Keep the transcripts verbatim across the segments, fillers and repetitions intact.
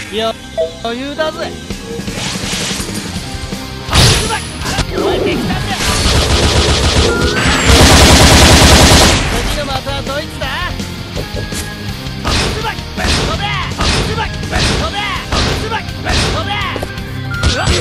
いや余裕だぜ。燃えてきたんだ。次の的はどいつだ。飛べ飛べ飛べ飛べ飛べ。うわっ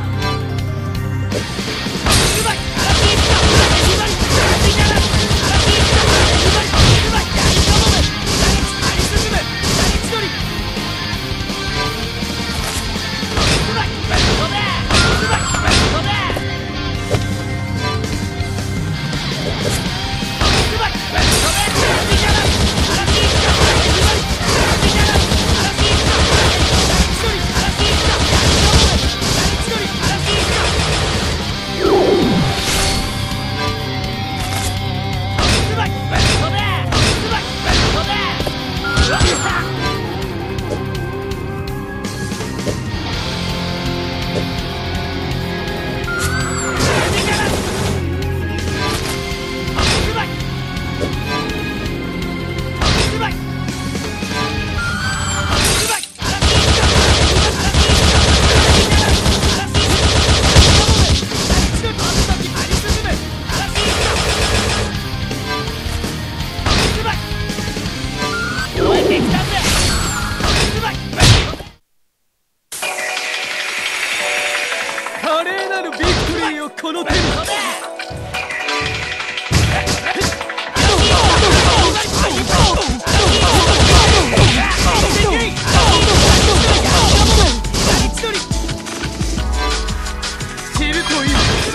この手にチルといい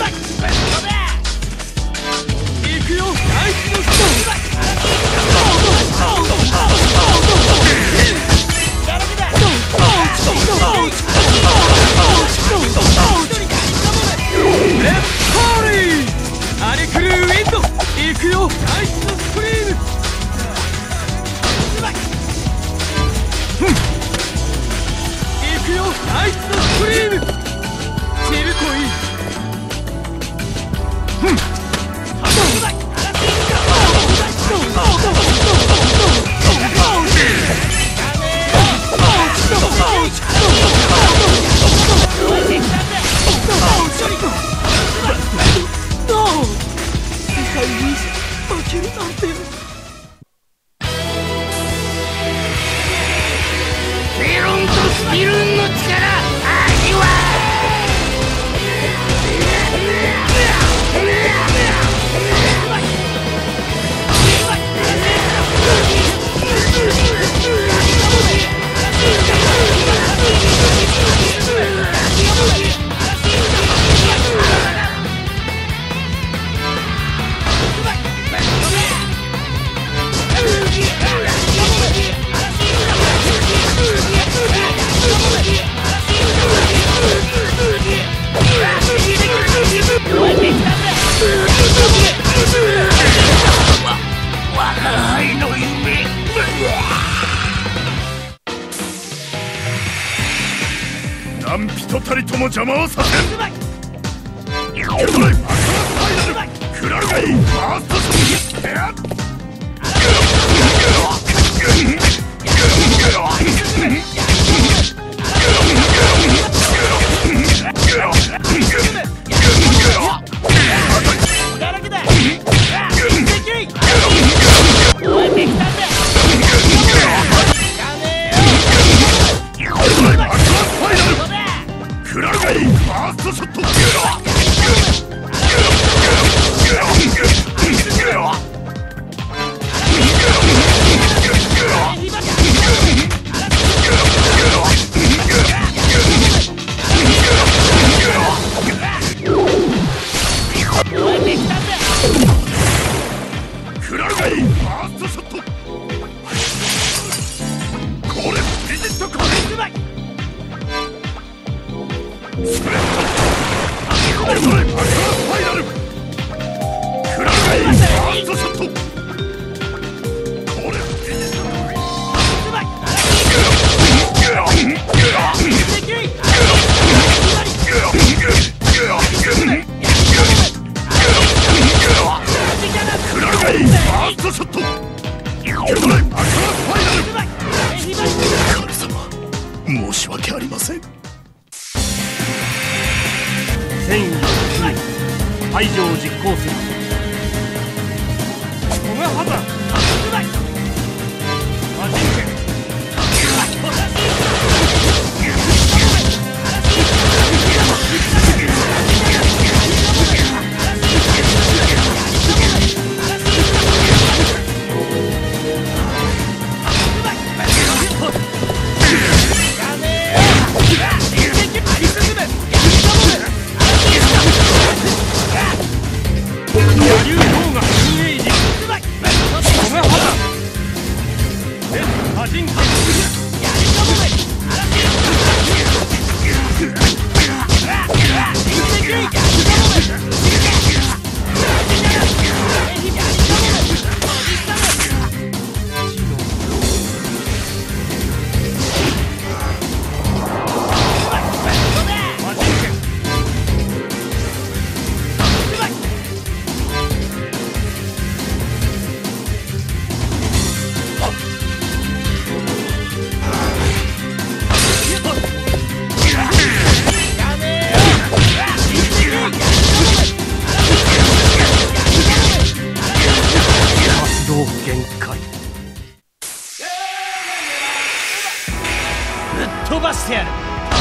行くよナイスのストーン。アレクルーウィンド行くよナイスのスクリーム。行くよナイスのスクリーム。チルといい負けるなんて。ペロンとスピルンの力味わ何人たりとも邪魔をさせん。いけないファイナルクラルガイファーストショット。クラルガイファーストショット。クラルガイファーストショット。これビジットコールスプレッドクラルガイファイナルクラルガイファーストショット。これビジットコールクラルガイファーストショット。神様申し訳戦意を含め排除を実行する。小賀肌魔人剣限界。ぶっ飛ばしてやる。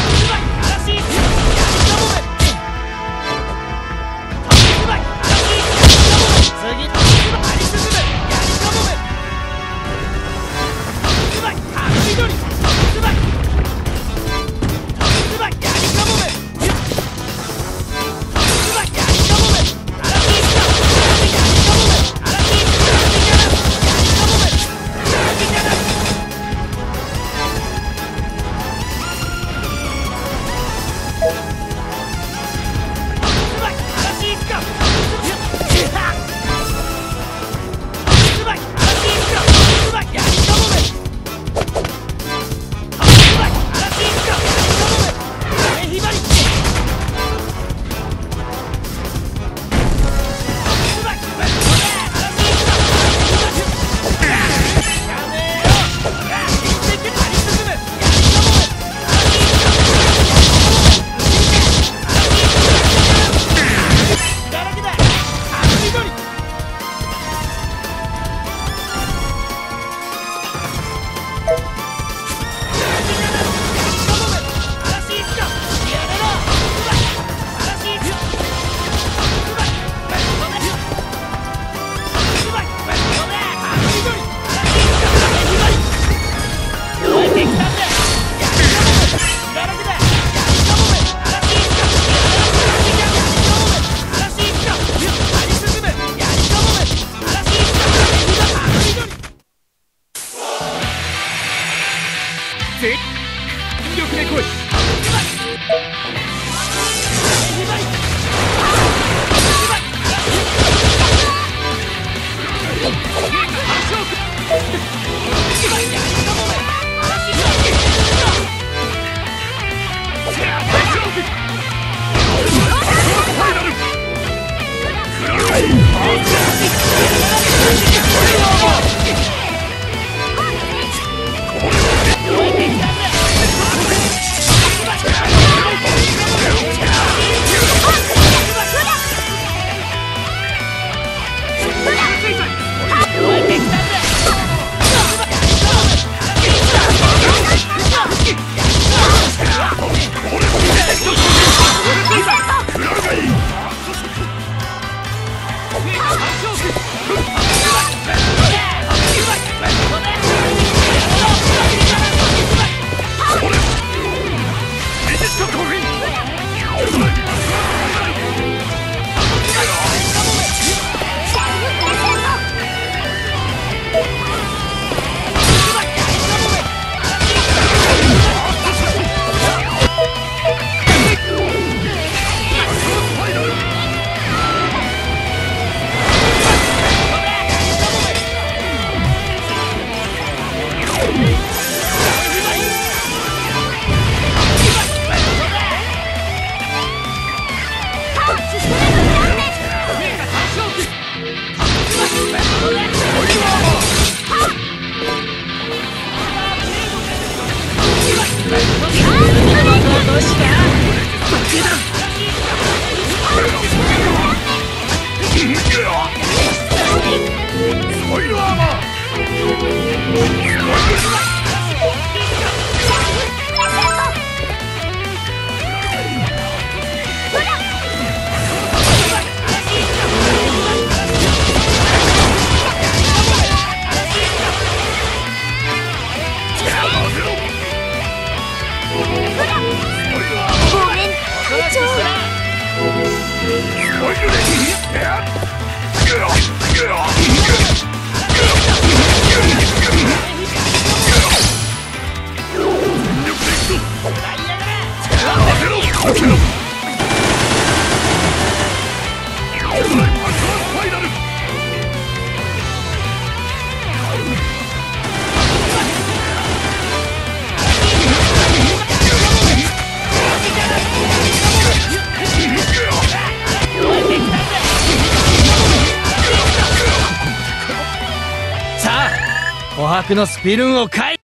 全力で来い。 あはどっちだ。さあ琥珀のスピルンを返